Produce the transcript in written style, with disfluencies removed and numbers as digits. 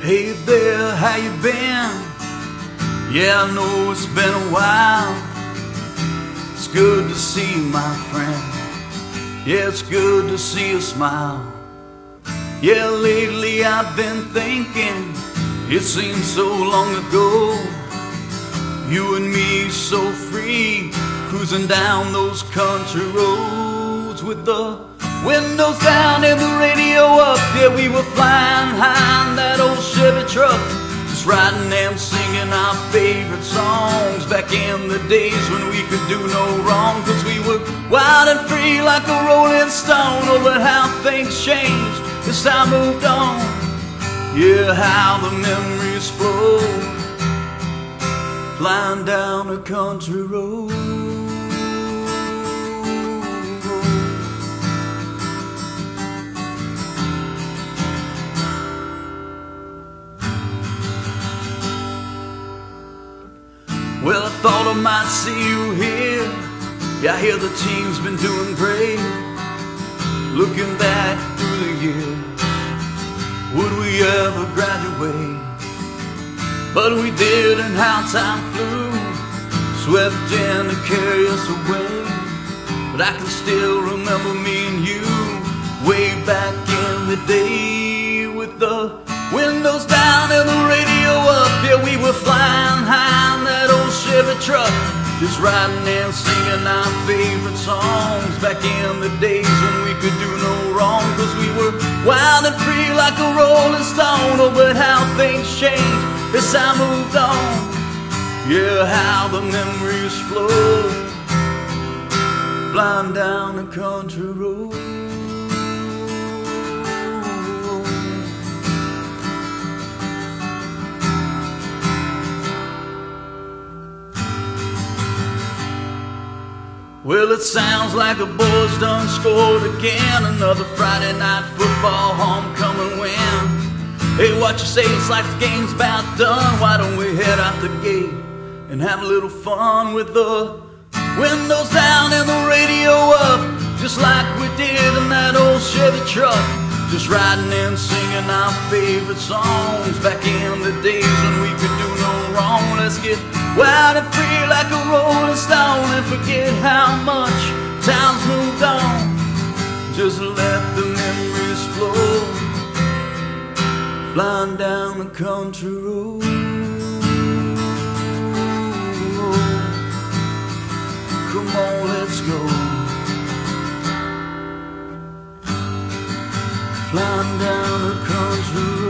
Hey there, how you been? Yeah, I know it's been a while. It's good to see you, my friend. Yeah, it's good to see you smile. Yeah, lately I've been thinking, it seems so long ago. You and me so free, cruising down those country roads with the windows down and the radio up. Yeah, we were flying high in that old Chevy truck, just riding and singing our favorite songs. Back in the days when we could do no wrong, 'cause we were wild and free like a rolling stone. Oh, but how things changed as time moved on. Yeah, how the memories flow, flying down a country road. Well, I thought I might see you here. Yeah, I hear the team's been doing great. Looking back through the years, would we ever graduate? But we did, and how time flew, swept in to carry us away. But I can still remember me and you, way back in the day, with the windows down and the radio up. Yeah, we were flying high in that old Chevy truck, just riding and singing our favorite songs. Back in the days when we could do no wrong, 'cause we were wild and free like a rolling stone. Oh, but how things changed as I moved on. Yeah, how the memories flow, flying down the country road. Well, it sounds like the boys done scored again. Another Friday night football homecoming win. Hey, what you say? It's like the game's about done. Why don't we head out the gate and have a little fun with the windows down and the radio up, just like we did in that old Chevy truck, just riding and singing our favorite songs. Back in the days when we could do no wrong. Let's get wild and free like a rolling stone, and forget how much time's moved on. Just let the memories flow, flying down the country road. Come on, let's go, flying down the country road.